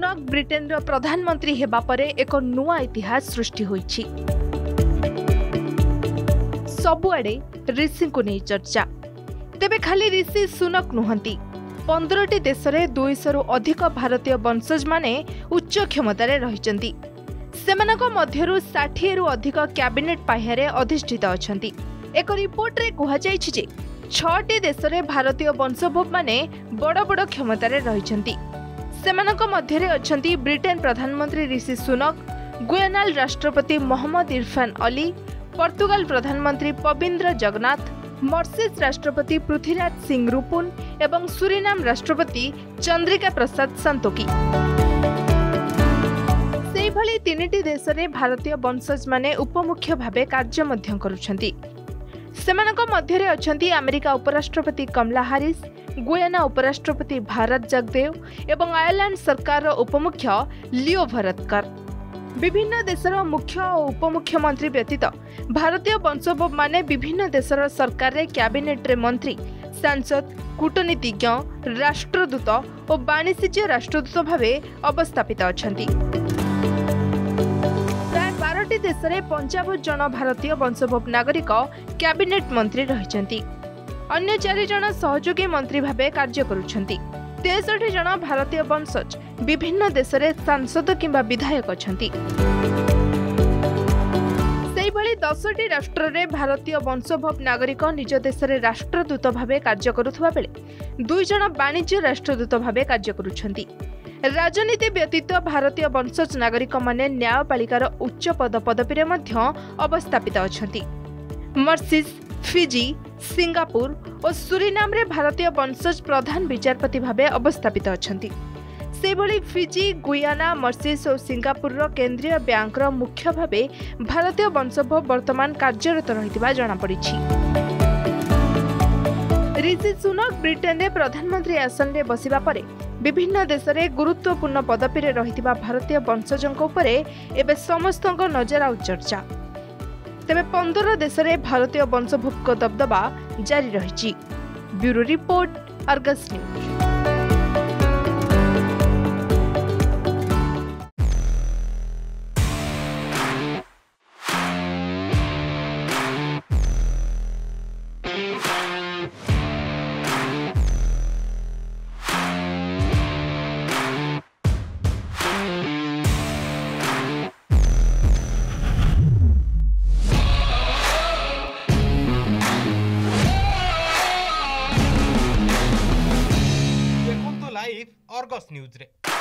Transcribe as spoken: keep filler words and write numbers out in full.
Sunak Britain रो प्रधानमंत्री हेबा परे एक नुआ इतिहास सृष्टि होईछि। सबुआडे ऋषि को नहीं चर्चा। तेबे खाली ऋषि सुनक नुहंती, पंद्रह देश में दुईश रु अधिक भारतीय वंशज माने उच्च क्षमतार रहिचंती। सेमानक मध्यरु साठ रु अधिक कैबिनेट पाह्यारे अधिष्ठित अछंती। एक रिपोर्ट रे कुहा जायछि जे छटी देश में भारतीय वंशोद्भव माने बड़ बड़ क्षमतार रहिचंती। सेमानक मध्यरे अछंती ब्रिटेन प्रधानमंत्री ऋषि सुनक, गुयानाल राष्ट्रपति मोहम्मद इरफान अली, पोर्तुगाल प्रधानमंत्री पविंद्र जगन्नाथ, मॉरिशस राष्ट्रपति पृथ्वीराज सिंह रूपुन एवं सूरीनाम राष्ट्रपति चंद्रिका प्रसाद संतोखी। सेहिभली तीनिटी देश में भारतीय वंशज माने उपमुख्य भावे कार्य मध्य करुछंती। सेमानक मध्यरे अछंती अमेरिका उपराष्ट्रपति कमला हारिस, गुयाना उपराष्ट्रपति भारत जगदेव एवं आयरलैंड सरकार उपमुख्य लियो भरतकर। विभिन्न देशर मुख्य और उपमुख्यमंत्री व्यतीत भारतीय वंशोद्भव माने विभिन्न देशर सरकार रे कैबिनेट रे मंत्री, सांसद, कूटनीतिज्ञ, राष्ट्रदूत और वाणिज्य राष्ट्रदूत भावे अवस्थापित अछंती। प्राय बारटी देश में पंचावन जन भारतीय वंशोद्भव नागरिक कैबिनेट मंत्री रहिचंती। अन्य चारि जन सहयोगी मंत्री भावे कार्य करुछंती। तेसठी जन भारतीय वंशज विभिन्न देश में सांसद किंबा विधायक अछंती। सेहिभली दसटी राष्ट्र में भारतीय वंशोद्भव नागरिक निज देश में राष्ट्रदूत भावे कार्य करुथुबा बेले दुई जन वाणिज्य राष्ट्रदूत भावे कार्य करुछंती। राजनीति व्यतीत भारतीय वंशज नागरिक माने न्यायपालिकार उच्च पद पदवी मध्य अवस्थापित अछंती। मॉरिशस, फिजी, सिंगापुर और सूरीनाम रे भारतीय वंशज प्रधान विचारपति भावे अवस्थापित अछंती। सेभली फिजी, गुयाना, मॉरिशस और सिंगापुर रो केंद्रीय बैंक रो मुख्य भावे भारतीय वंशोद्भव वर्तमान कार्यरत रहितबा जणा पड़िछि। ऋषि सुनक ब्रिटेन रे प्रधानमंत्री आसन रे बसिबा परे विभिन्न देश में गुरुत्वपूर्ण पदवी रे रहितबा भारतीय वंशजों उपरे एबे समस्तक नजर आउ चर्चा। तेबे पंद्रह देश में भारतीय वंशोद्भव को दबदबा जारी रही। Bureau report, Argus news. Argus news रे।